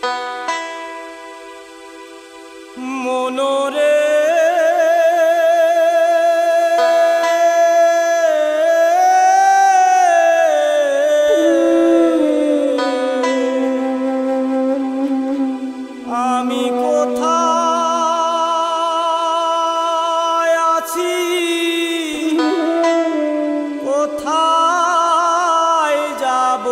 মনোরে আমি কোথায় আছি, কোথায় যাব,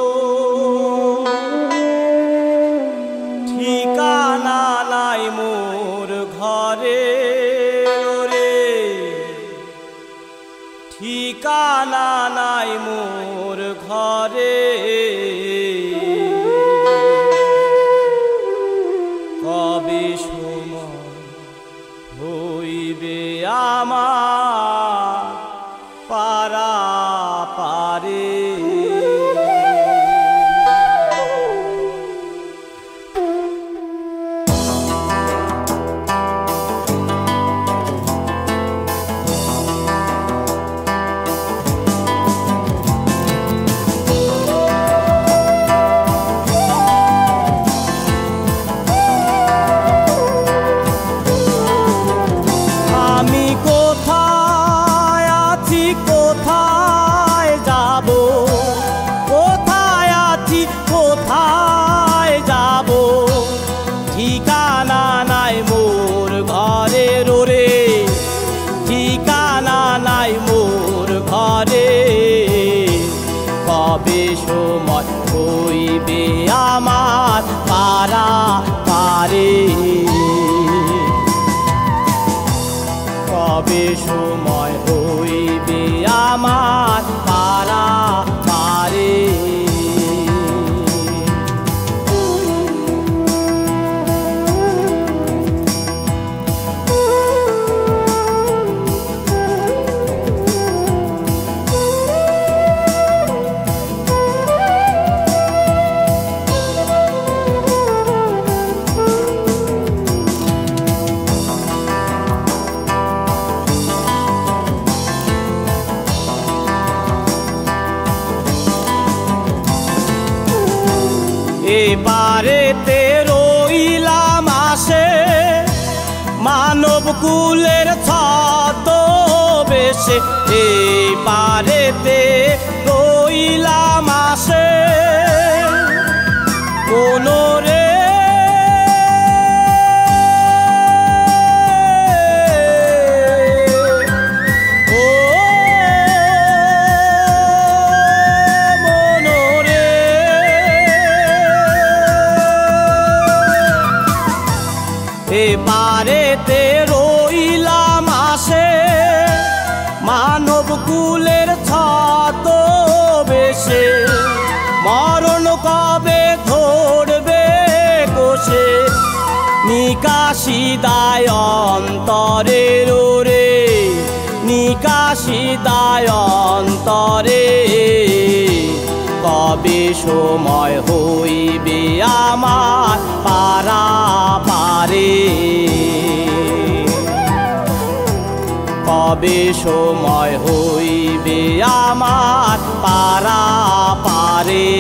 ঠিকানা নাই মোর ঘরে রে, ঠিকানা নাই মোর ঘরে। কবে সময় হইবে আমার পারাপারে। ঠিকানা নাই মোর ঘরে রে, ঠিকানা নাই মোর ঘরে। কবে সময় হইবে আমার পারাপারে, কবে সময় হইবে আমার পারাপারে। এবারেতে রইলাম আসে মানব কুলের ছদ্মবেশে, এবারেতে রইলাম আসে মনোরে এবারেতে রইলাম আসে মানব কুলের ছদ্মবেশে। মরণ কবে ধরবে কোষে, নিকাশি দায় অন্তরে রে, নিকাশি দায় অন্তরে। কবে সময় হইবে আমার পারাপারে, কবে সময় হইবে আমার পারাপারে।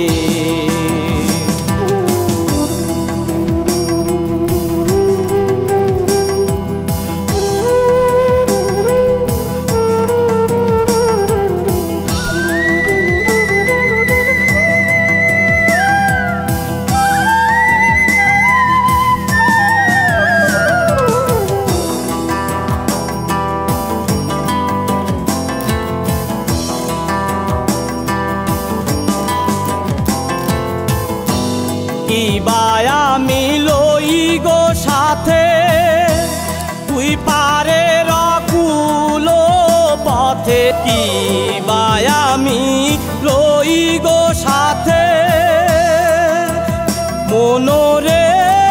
আমি লই গো সাথে তুই পারে রকুল পথে, কি আমি লই গো সাথে মনোরে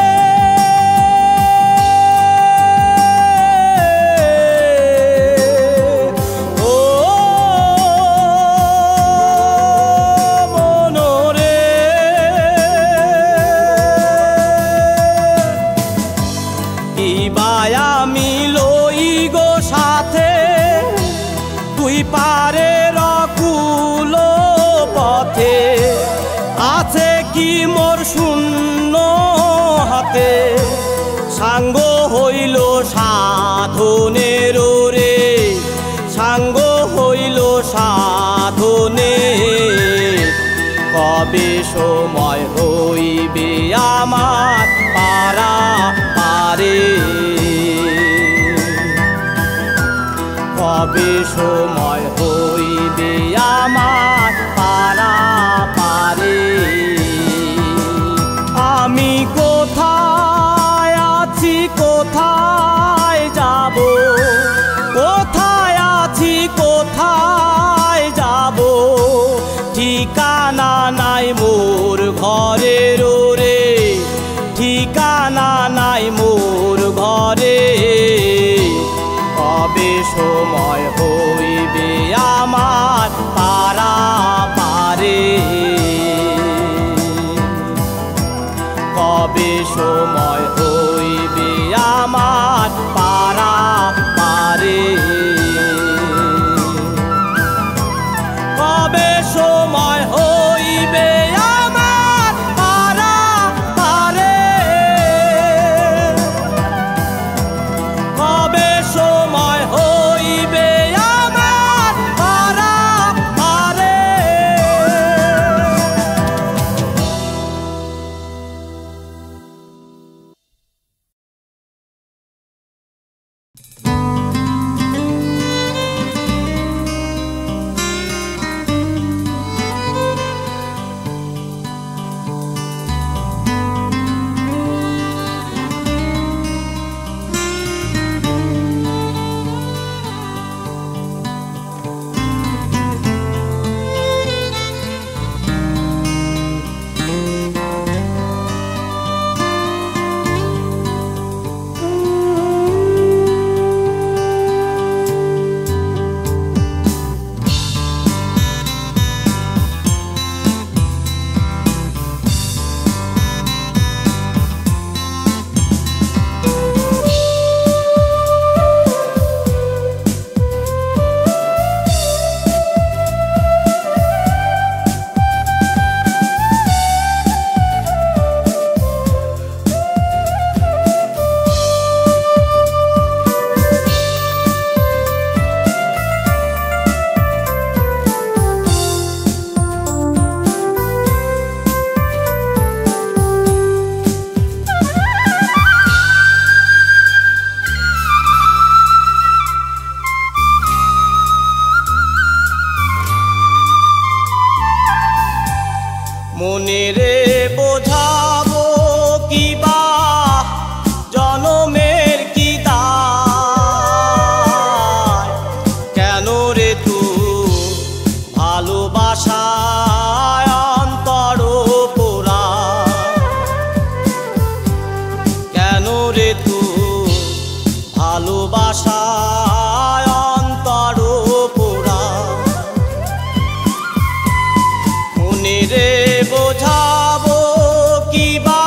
আমি লই গো সাথে তুই পারে রকুল পথে। আছে কি মোর শূন্য থাকে সাঙ্গ হইল সাধনের রে, সাঙ্গ হইল সাধনে। কবে সময় হইবে আমার পারা পারে, কবে সময় হইবে আমার পারা পারে। আমি কোথায় আছি কোথায় যাব, কোথায় আছি কোথায় যাব, ঠিকানা নাই মোর ঘরের রে, ঠিকানা নাই মোর ঘরে। কবে সময় হইবে আমার পারা পারে, কবে সময় হইবে আমার পারা পারে, কবে সময় হইবে আমার পারা পারে, কবে সময় হইবে আমার পারা পারে। মনে রে বোঝাবো কিবা জনমের কি দায়, কেন রে তুই ভালোবাসায় অন্তর পোড়ায়, কেন রে তুই ভালোবাসায় অন্তর পোড়ায়। মনে রে বোঝাবো কিবা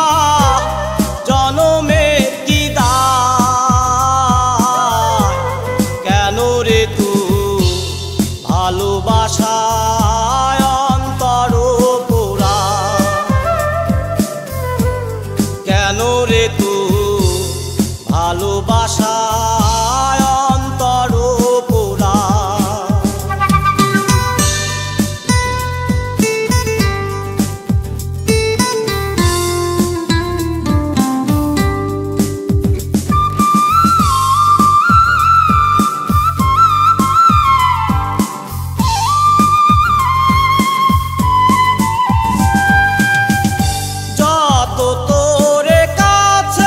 জনমের কি দায়, কেন রে তুই ভালোবাসায় অন্তর পোড়ায়, কেন রে তুই ভালোবাসায় অন্তর পোড়ায়। যত তোরে কাছে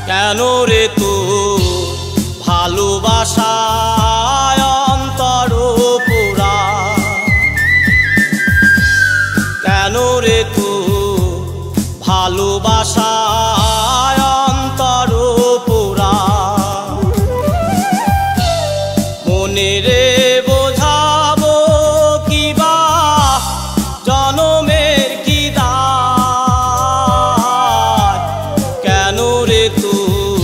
কেন রে তুই ভালোবাসায় অন্তর পোড়ায় কেন রে তুই ভালোবাসায় অন্তর পোড়ায় মনে রে বোঝাবো কিবা জনমের কি দায় কেন রে তুই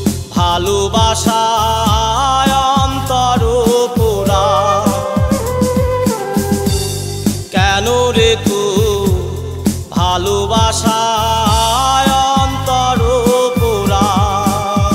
ভালোবাসায় অন্তর পোড়ায় কেন রে তুই ভালোবাসায় অন্তর পোড়ায়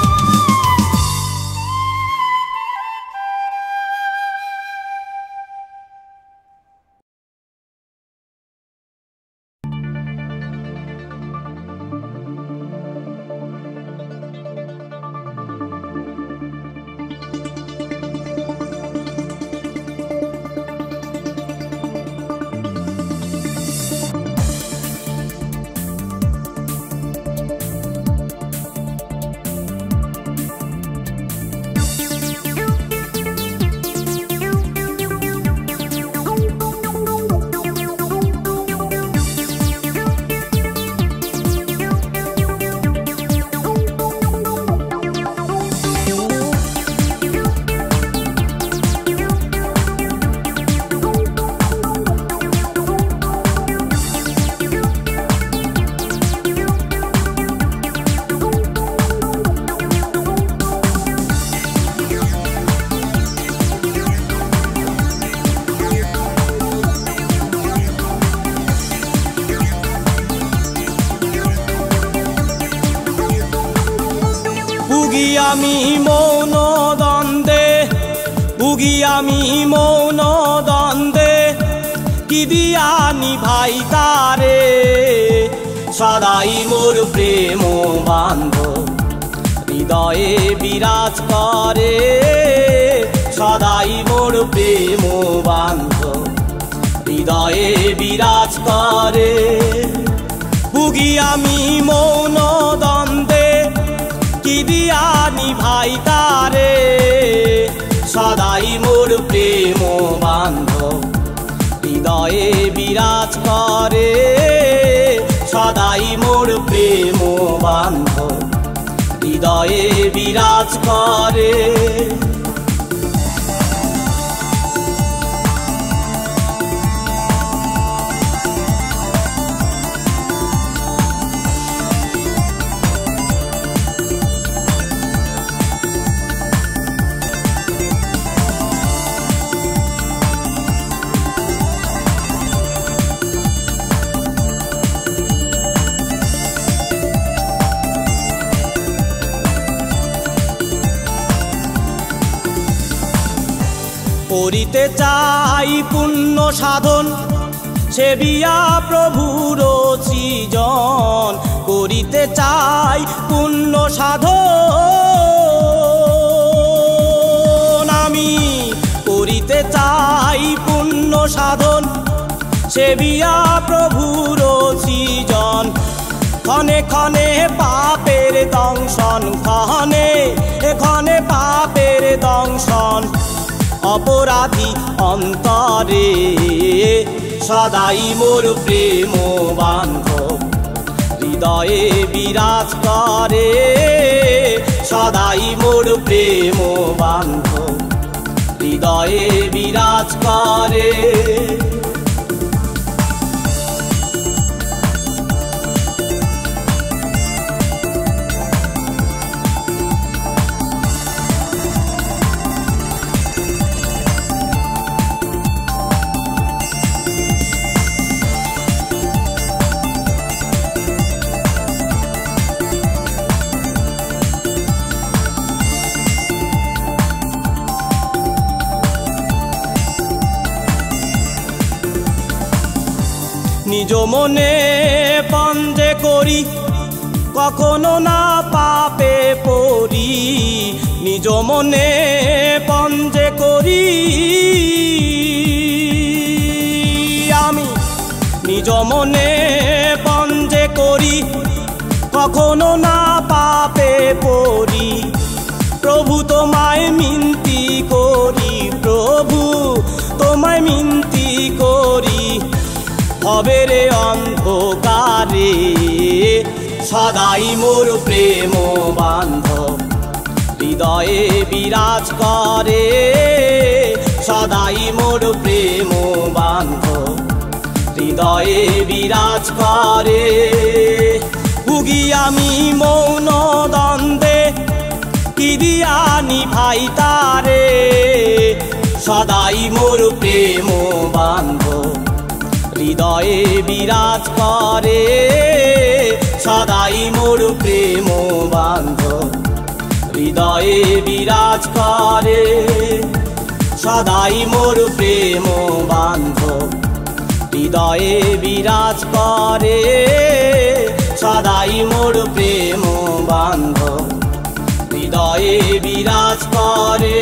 আমি মৌন দ্বন্দ্বে আমি মৌন দ্বন্দ্বে কি দিয়ানি ভাই তারে সদাই মোর প্রেম বান্ধব হৃদয়ে বিরাজ করে সদাই মোর প্রেম বান্ধব হৃদয়ে বিরাজ করে আমি মৌন দ্বন্দ্বে কি দিয়ানি ভাই তারে সদাই মোর প্রেম বান্ধব হৃদয়ে বিরাজ করে সদাই মোর প্রেম বান্ধব হৃদয়ে বিরাজ করে করিতে চাই পুণ্য সাধন সেবিয়া প্রভুর সৃজন করিতে চাই পুণ্য সাধন আমি করিতে চাই পুণ্য সাধন সেবিয়া প্রভুর সৃজন ক্ষণে ক্ষণে পাপের দংশন ক্ষণে ক্ষণে পাপের দংশন অপরাধী অন্তরে সদাই মোর প্রেম বান্ধব হৃদয়ে বিরাজ করে সদাই মোর প্রেম বান্ধব হৃদয়ে বিরাজ করে নিজ মনে পঞ্জে করি কখনো না পাপে পড়ি নিজ মনে পঞ্জে করি আমি নিজ মনে পঞ্জে করি কখনো না পাপে সদাই মোর প্রেম বান্ধব হৃদয়ে বিরাজ করে সদাই মোর প্রেম বান্ধব হৃদয়ে বিরাজ করে উগি আমি মৌন দ্বন্দ্বে কি দিয়া নিভাই তারে সদাই মোর প্রেম বান্ধব হৃদয়ে বিরাজ করে সদাই মোর প্রেম বান্ধব হৃদয়ে বিরাজ করে সদাই মোর প্রেম বান্ধব হৃদয়ে বিরাজ করে সদাই মোর প্রেম বান্ধব হৃদয়ে বিরাজ করে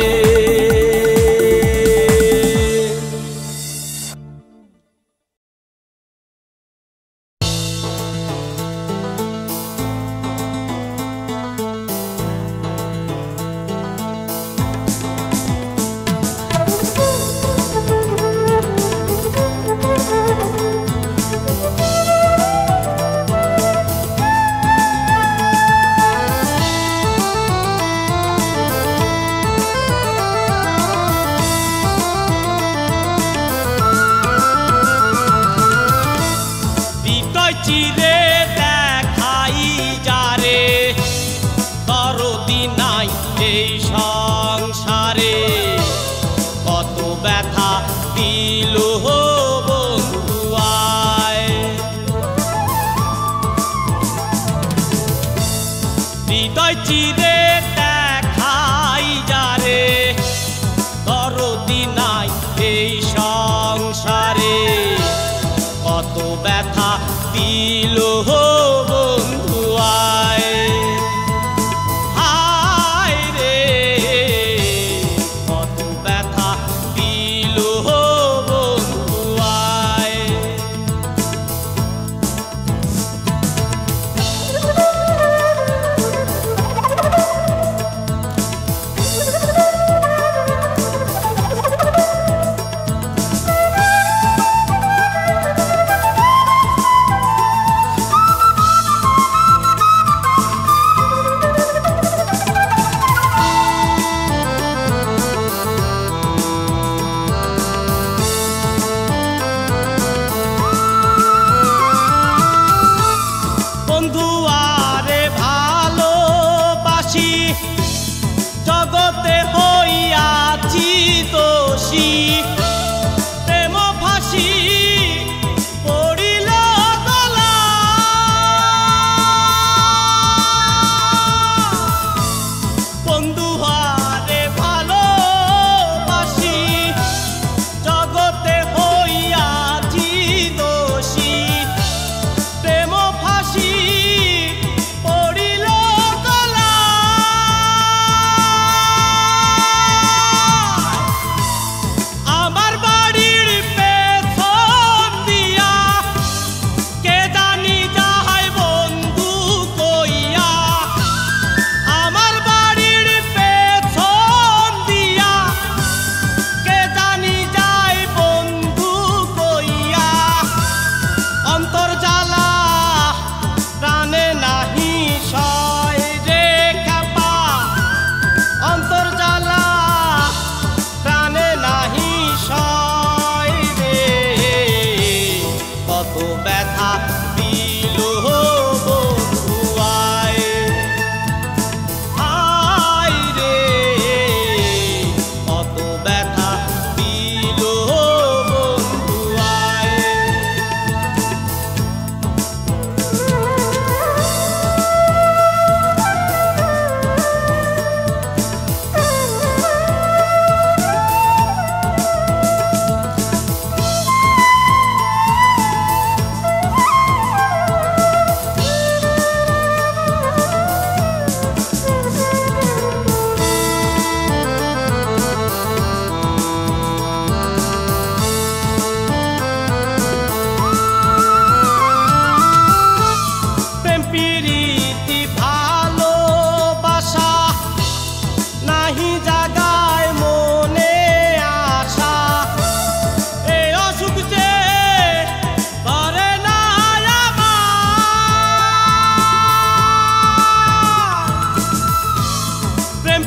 চিরে দেখাই যারে দরদি নাই এই সংসারে কত ব্যথা দিল বন্ধু আয় হৃদয় চিরে দেখাই যারে দরদি নাই এই সংসারে কত ব্যথা দিল বন্ধু আয় হায় রে কত ব্যথা দিল বন্ধু আয়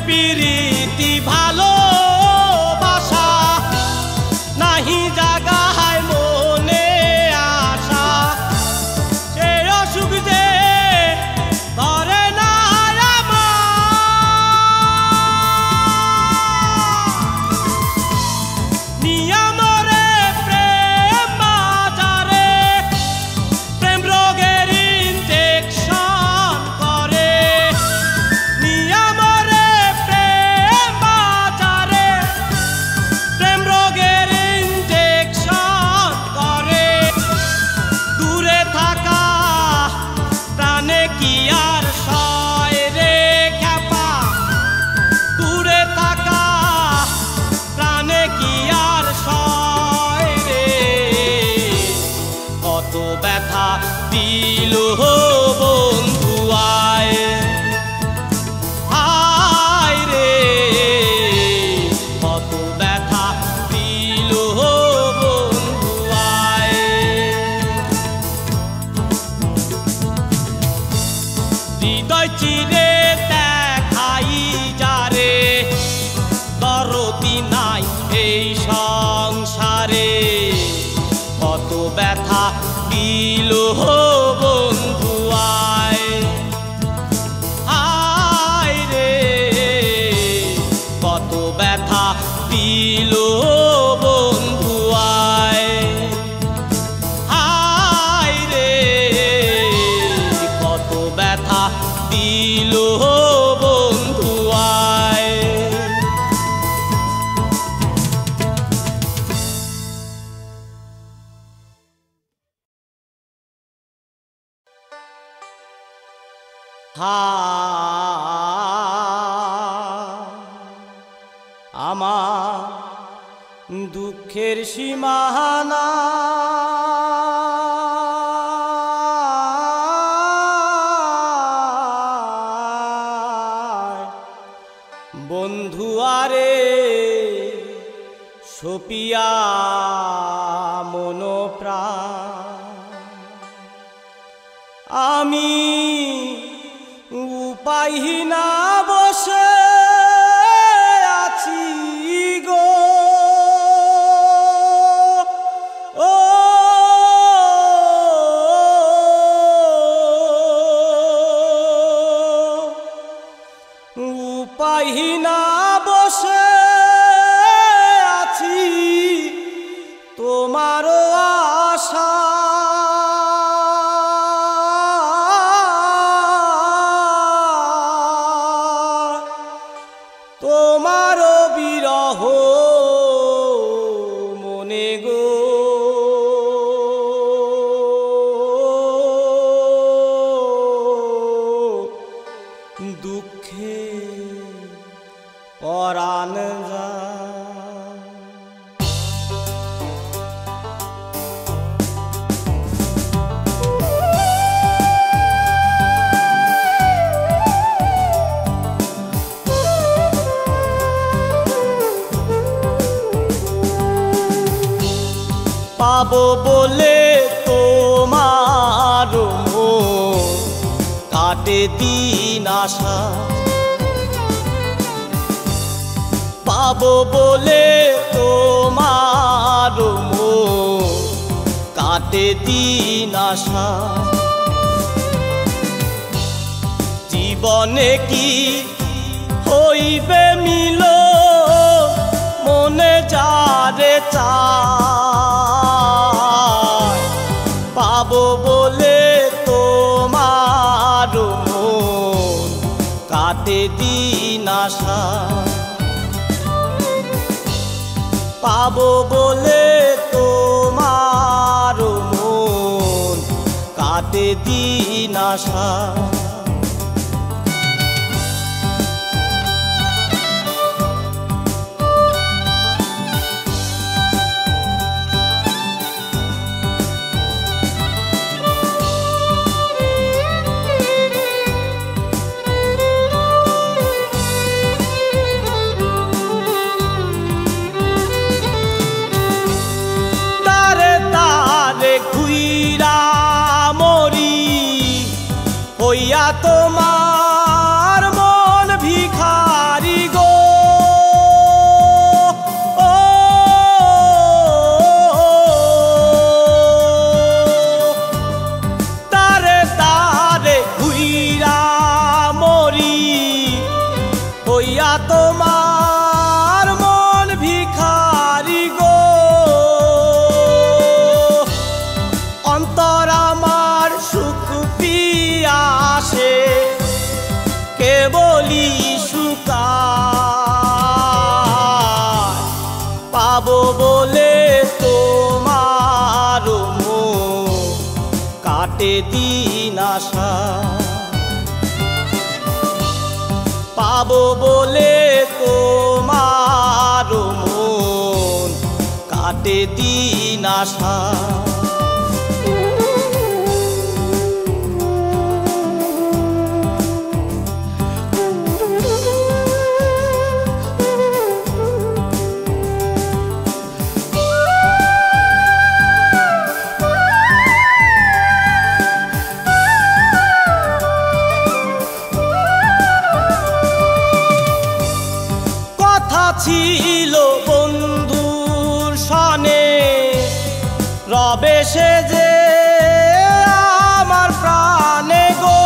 প্রীতি ভালোবাসা নাহি জাগায় মনে আশা সে অসুখ যে ধরে না নিয়মরে প্রেম বাজারে প্রেম রোগের ইনজেকশন করে নিয়মরে প্রেম বাজারে প্রেম রোগের ইনজেকশন করে দূরে থাকা প্রাণে কি আর সয় রে খ্যাপা দূরে থাকা প্রাণে কি আর সয় রে কত ব্যথা দিল বন্ধু আয় আয় রে কত ব্যথা দিল বন্ধু আয় হৃদয় চিরে দেখাই যারে দরদি নাই এই সংসারে কত ব্যথা দিল বন্ধু আয় আয় রে কত ব্যথা দিল বন্ধু আয় আয় রে কত ব্যথা দিল বন্ধু আয় আমার দুঃখের সীমানা বন্ধু আরে সপিয়া মনোপ্রাণ আমি উপায়হীনা বসে আছি গো ও উপায়হীনা বসে আছি তোমারও আশা তোমারও বিরহ মনে গো দুঃখে পরাণ যায় পাবো বলে তোমার মন কাটে দিন আশা পাবো বলে তোমার মন কাটে দিন আশা জীবনে কি হইবে মিল মনে যারে চায় পাবো বলে তোমার মন কাটে দিন আশা পাবো বলে তোমার মন কাটে দিন আশা হইয়া তোমার মন ভিখারি তোমার মন ভিখারি গো, অন্তর আমার সুখ পিয়াসে কেবলই শুকায়। পাবো বলে তোমার মন কাটে দিন আশা, পাবো বলে তোমার মন কাটে দিন আশা। ছিল বন্ধুর সনে রবে সে যে আমার প্রাণে গো,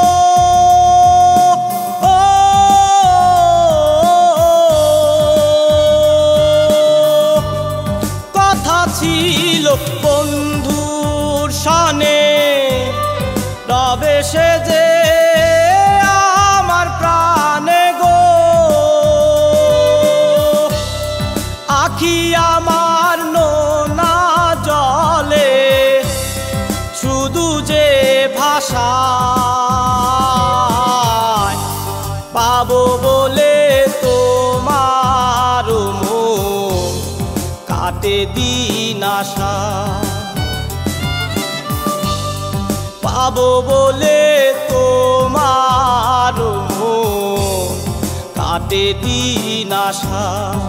কথা ছিল বন্ধুর সনে রবে সে যে আমার প্রাণে গো। আখি আমার নোনা জলে শুধু যে ভাষায়, পাবো বলে তোমার মন কাটে দিন আশা, পাবো বলে তোমার মন কাটে দিন আশা।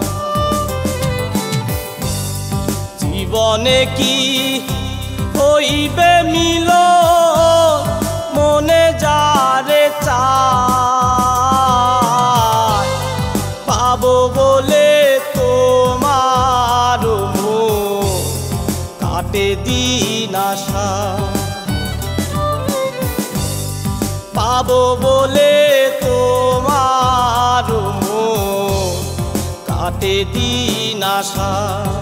জীবনে কি হইবে মিল মনে যারে চায়, পাবো বলে তোমার মন কাটে দিন আশা, পাবো বলে তোমার মন কাটে দিন আশা।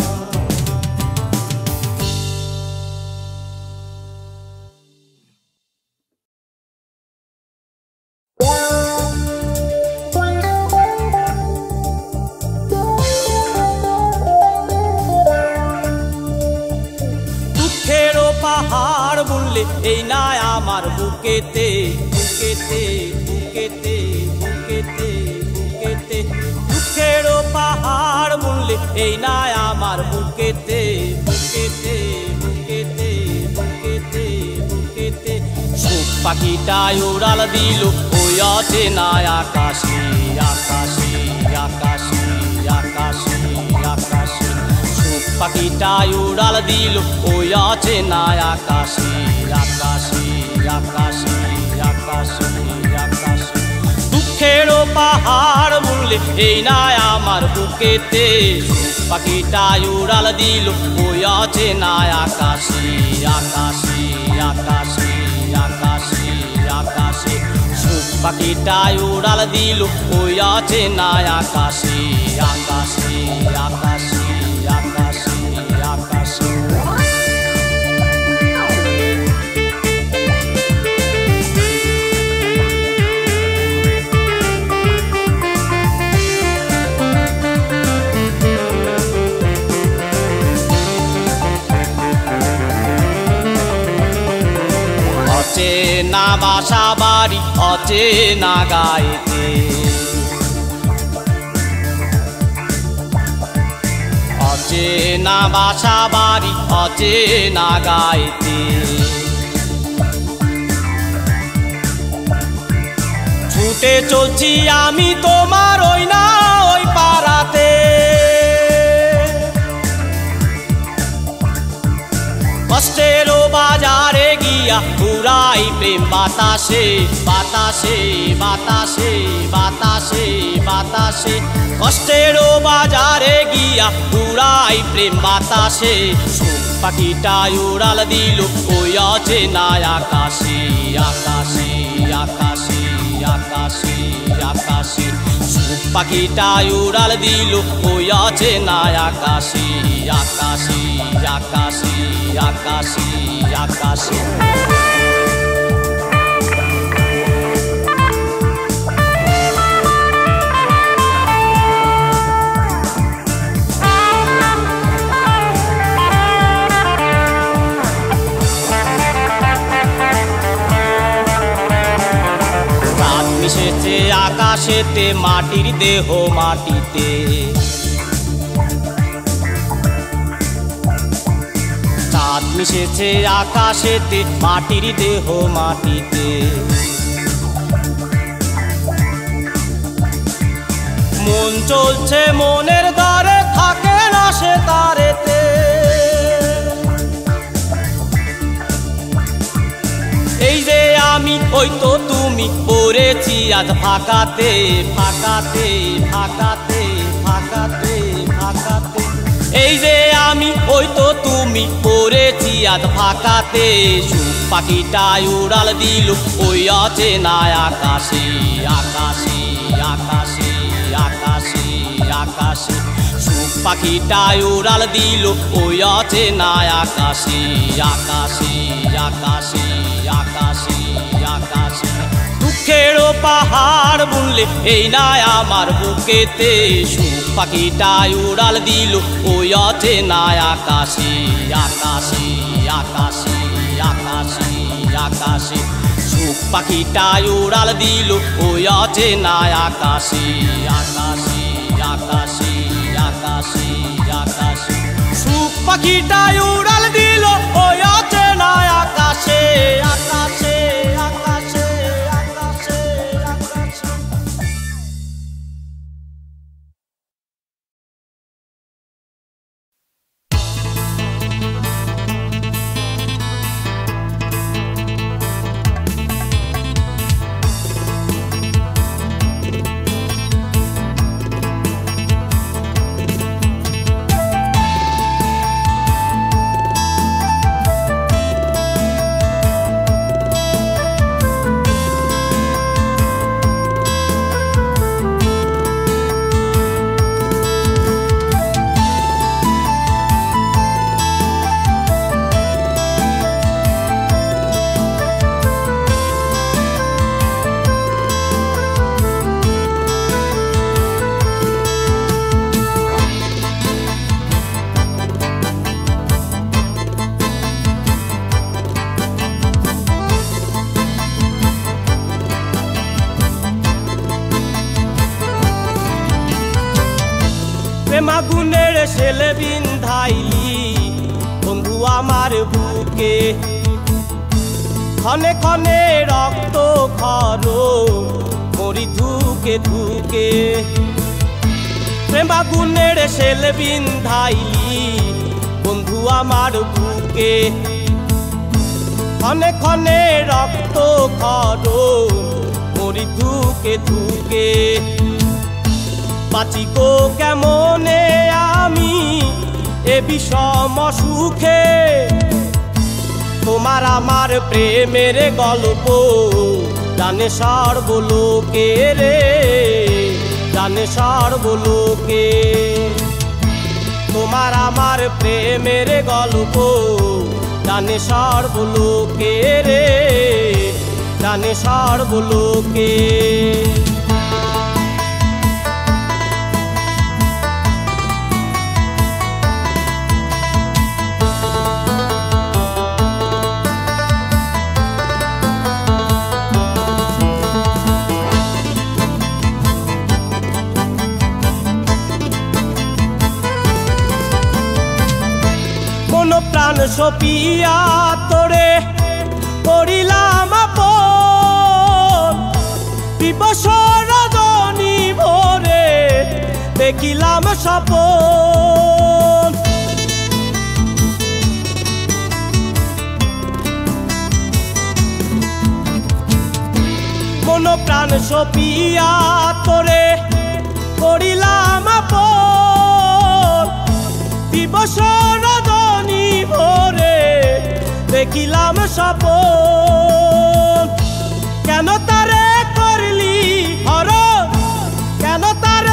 পাহাড় বুনলে এই না আমার বুকেতে বুকেতে বুকেতে বুকেতে বুকেতে, দুঃখেরও পাহাড় বুনলে এই না আমার বুকেতে বুকেতে বুকেতে বুকেতে বুকেতে। সুখ পাখিটায় উড়াল দিল ওই অচেনা আকাশে আকাশে আকাশে আকাশে আকাশে। পাখিটায় উড়াল দিল ওই অচেনা আকাশে আকাশে আকাশে আকাশে আকাশে। দুঃখেরও পাহাড় বুনলে এই না আমার বুকেতে, পাখিটায় উড়াল দিল ওই অচেনা আকাশে আকাশে আকাশে আকাশে আকাশে। পাখিটায় উড়াল দিল ওই অচেনা আকাশে আকাশে আকাশে আকাশে আকাশে। অচেনা বাসা বাড়ি অচেনা গাইতে, অচেনা বাসা বাড়ি অচেনা গাইতে। ছুটে চলছি আমি তোমার ওই না ওই পাড়াতে, কষ্টেরও বাজারে গিয়া উড়াই প্রেম বাতাসে বাতাসে বাতাসে বাতাসে বাতাসে। কষ্টেরও বাজারে গিয়া উড়াই প্রেম বাতাসে, সুখ পাখিটায় উড়াল দিল ওই অচেনা আকাশে আকাশে আকাশে আকাশে আকাশে। সুখ পাখিটা উড়াল দিল ওই অচেনা আকাশে আকাশে আকাশে আকাশে আকাশে। মিশেছে আকাশেতে মাটির দেহ মাটিতে, চাঁদ মিশেছে আকাশেতে মাটির দেহ মাটিতে। মন চলছে মনের দ্বারে থাকে না সে তারেতে, এই যে আমি ওই তো তুমি পড়েছি আজ ফাঁকাতে ফাঁকাতে ফাঁকাতে ফাঁকাতে ফাঁকাতে, এই যে আমি ওই তো তুমি পড়েছি আজ ফাঁকাতে। সুখ পাখিটা উড়াল দিল ওই অচেনা আকাশে আকাশে আকাশে আকাশে আকাশে। সুখ পাখিটা উড়াল দিল ওই অচেনা আকাশে আকাশে আকাশে আকাশে আকাশে। দুঃখেরও পাহাড় বুনলে এই না আমার বুকেতে, সুখ পাখিটা উড়াল দিল ওই অচেনা আকাশে আকাশে আকাশে আকাশে আকাশে। সুখ পাখিটা উড়াল দিল ওই অচেনা আকাশে আকাশে আকাশে আকাশে আকাশে। সুখ পাখিটা উড়াল দিল ওই অচেনা আকাশে আকাশে আকাশে আকাশে আকাশে। প্রেমাগুনের শেলে বিন্ধাইলি বন্ধু আমার বুকে, ক্ষণে ক্ষণে রক্ত খর মরি ধুকে ধুকে। প্রেমাগুনের শেলে বিন্ধাইলি বন্ধু আমার বুকে, ক্ষণে ক্ষণে রক্ত খর মরি ধুকে ধুকে। বাঁচি গো কেমনে আমি এ বিষম সুখে, তোমার আমার প্রেমের গল্প জানে সর্বলোকে রে জানে সর্বলোকে। তোমার আমার প্রেমের গল্প জানে সর্বলোকে রে জানে সর্বলোকে। প্রাণ সপিয়া তোরে করিলাম আপন, দিবস রজনী ভোরে দেখিলাম স্বপন। মন প্রাণ সপিয়া তোরে করিলাম আপন, দিবস রজনী ভোরে দেখিলাম স্বপন। কেন তারে করলি হরণ, কেন তারে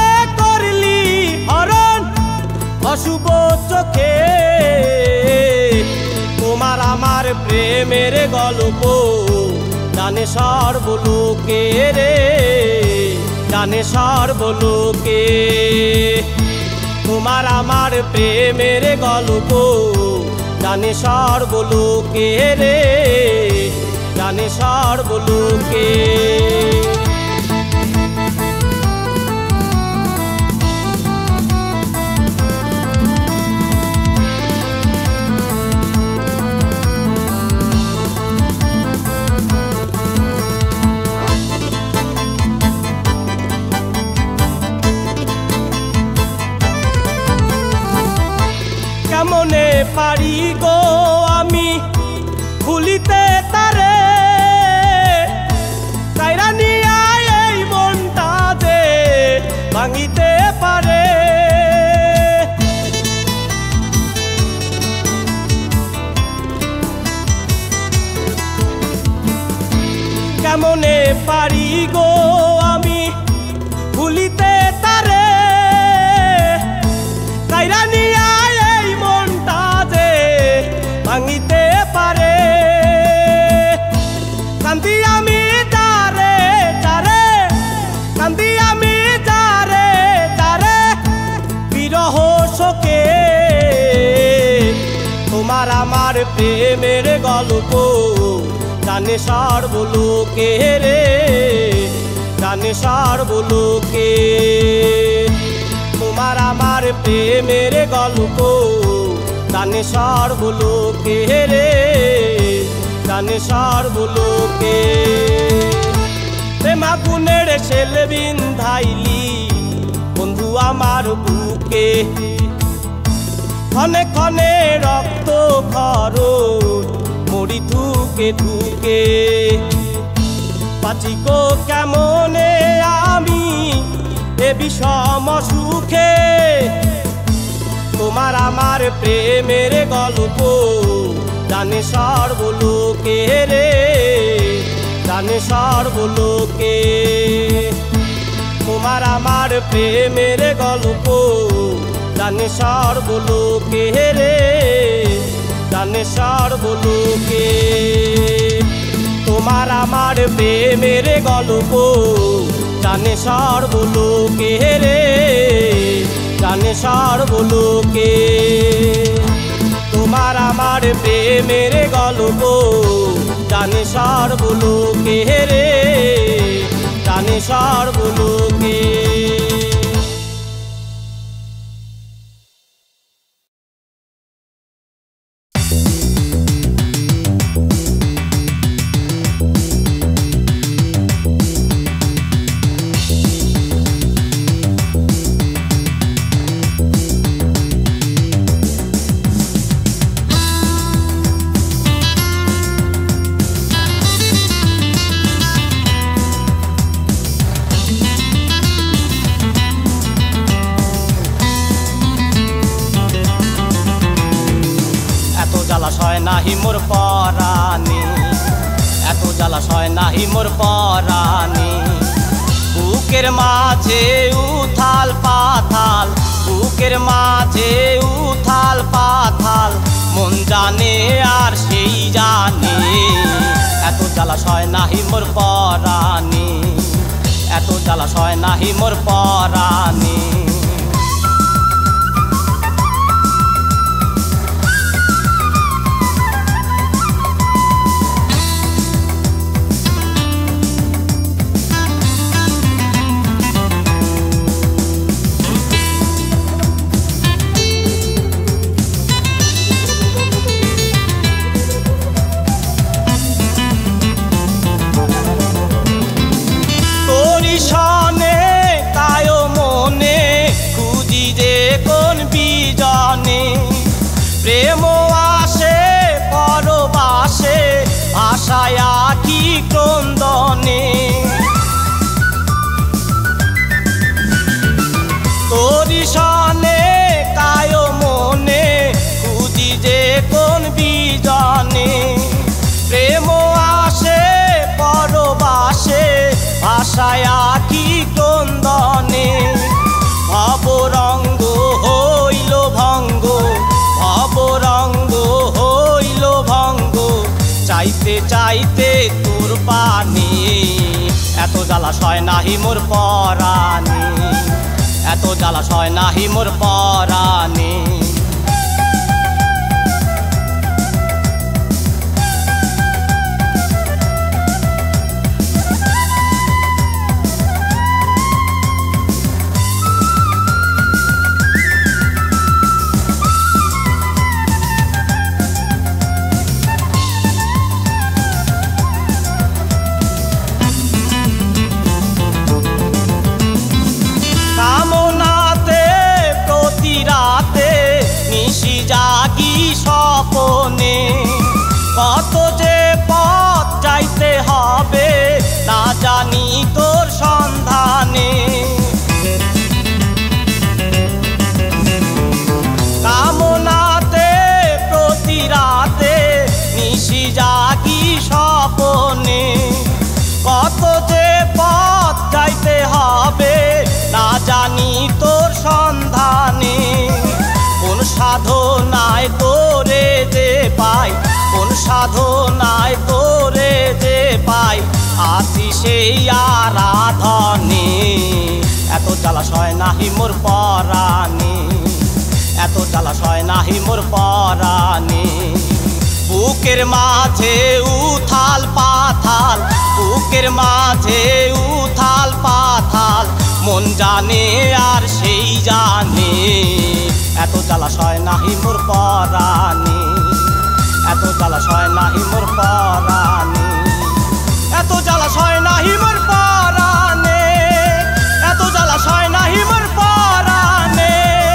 গল্প জানে সর্বলোকে রে, জানে সর্বলোকে। তোমার আমার প্রেমের গল্প জানে সর্বলোকে রে, জানে সর্বলোকে। কেমনে পারি গো আমি ভুলিতে তারে, কাইরা নিয়া এই মনটা যে ভাঙিতে পারে। কেমনে পারি গো আমি ভুলিতে তারে, কাইরা নিয়া ভাঙিতে পারে। কান্দি আমি যারে যারে, কান্দি আমি যারে যারে বিরহ শোকে। তোমার আমার প্রেমের গল্প জানে সর্বলোকে রে, জানে সর্বলোকে। তোমার আমার প্রেমের গল্প জানে সর্বলোকে রে, জানে সর্বলোকে। প্রেমা গুণের শেল বিন্ধাইলি বন্ধু আমার বুকে, ক্ষণে ক্ষণে রক্ত খরচ মরি থুকে থুকে। বাঁচিকো কেমনে আমি এ বিষম সুখে, তোমার আমার প্রেমের গল্প জানে সর্বলোকে রে, জানে সর্বলোকে। তোমার আমার প্রেমের গল্প জানে সর্বলোকে রে, জানে সর্বলোকে। তোমার আমার প্রেমের গল্প জানে সর্বলোকে রে, জানে সর্বলোকে। তোমার আমার প্রেমের গল্প জানে সর্বলোকে রে, জানে সর্বলোকে। জলাশয় নাহি মোর পরাণে, এত জলাশয় নাহি মোর পরাণে। বুকের মাঝে উথাল পাথাল, বুকের মাঝে উথাল পাথাল, মন জানে আর সেই জানে। এত জলাশয় নাহি মোর পরাণে, এত জলাশয় নাহি মোর পরাণে। প্রেম আসে পরবাসে ভাষায় কি ক্রন্দনে, তোরি সনে কায় মনে খুঁজি যে কোন বিজনে। প্রেম আসে পরবাসে ভাষায় কি ক্রন্দনে। ভবরঙ্গ হইল ভঙ্গ, ভবরঙ্গ হইল ভঙ্গ, চাইতে সয় নাহি মোর পরাণে, এত জ্বালা সয় নাহি মোর পরাণে। কামনাতে প্রতি রাতে নিশি জাগি স্বপনে, কত যে পথ যাইতে হবে না জানি তোর সন্ধানে। কামনাতে প্রতি রাতে নিশি জাগি স্বপনে, কত যে পথ যাইতে হবে না জানি তোর সন্ধানে। কোন সাধনায় তোরে যে পাই, কোন সাধনায় তোরে যে পাই, আছি সেই আরাধনে। এত জ্বালা সয় নাহি মোর পরাণে, এত জ্বালা সয় নাহি মোর পরাণে। বুকের মাঝে উথাল পাথাল, বুকের মাঝে উথাল পাথাল, মন জানে আর সেই জানে। এত জ্বালা সয় নাহি মোর পরাণে, এত জ্বালা সয় নাহি মোর পরাণে, এত জ্বালা সয় নাহি মোর পরাণে, এত জ্বালা সয় নাহি মোর পরাণে।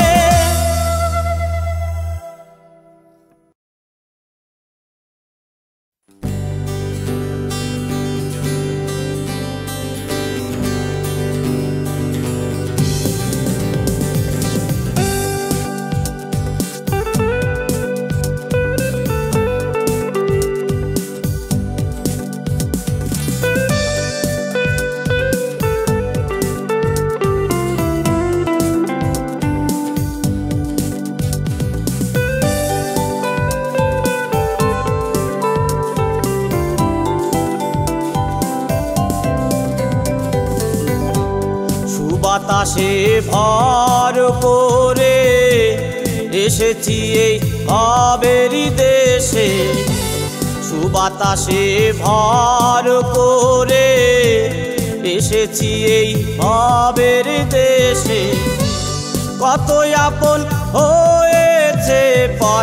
বাতাসে ভর করে এসেছি এই ভবেরই দেশে, সুবাতাসে ভর করে এসেছি এই ভবের দেশে। কত আপন হয়েছে পর,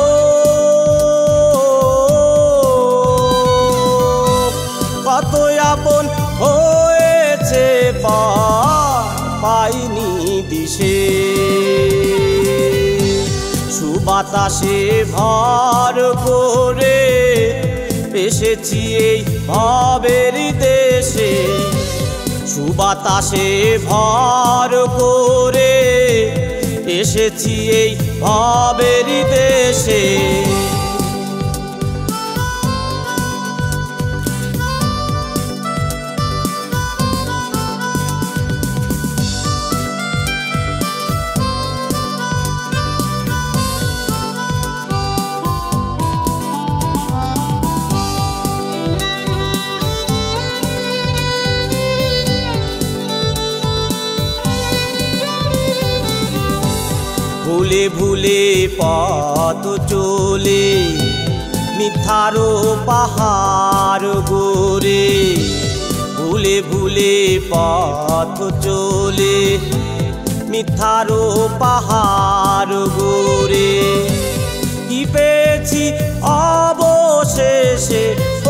কত আপন হয়েছে পর, পাইনি দিশে। সুবাতাসে ভর করে এসেছি এই ভবের দেশে, সুবাতাসে ভর করে এসেছি এই ভবের দেশে। ভুলে ভুলে পথ চলে মিথ্যারো পাহাড় গোরে, ভুলে ভুলে পথ চলে মিথ্যারো পাহাড় গোরে। কি পেয়েছি অবশেষে,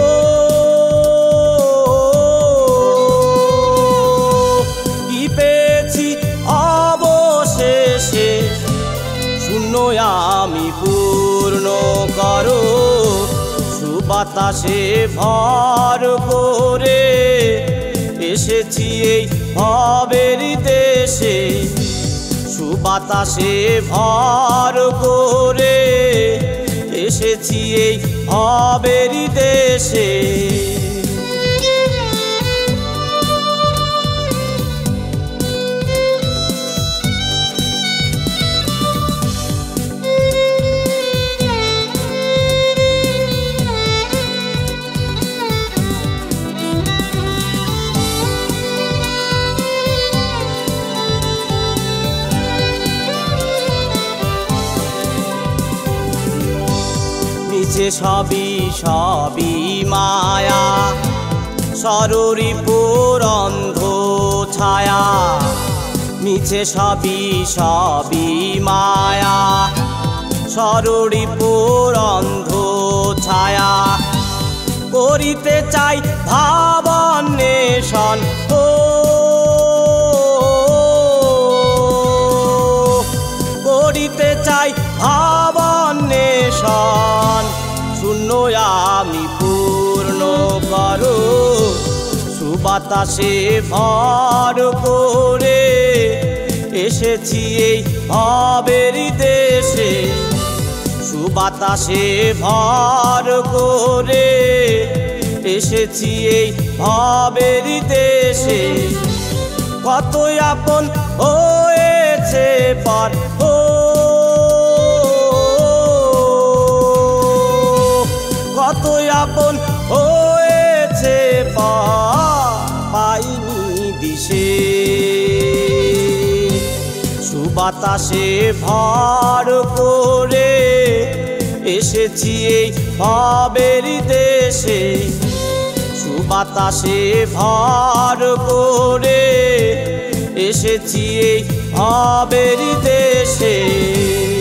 কি পেয়েছি অবশেষে, শূন্য আমি পূর্ণ করো। সুবাতাসে ভর করে এসেছি এই ভবের দেশে, সুবাতাসে ভর করে এসেছি এই ভবের দেশে। মিছে সবই সবই মায়া সররিপুর অন্ধ ছায়া মিছে সবই সবই মায়া সররিপুর অন্ধ ছায়া করিতে চাই ভাবান্বেষণ করিতে চাই ভাবান্বেষণ শূন্য আমি পূর্ণ করো সুবাতাসে ভর করে এসেছি এই ভবের দেশে সুবাতাসে ভর করে এসেছি এই ভবের দেশে কত আপন হয়েছে পর কত আপন হয়েছে পাইনি দিশে সুবাতাসে ভর করে এসেছি এই ভবের দেশে সুবাতাসে ভর করে এসেছি এই ভবের দেশে।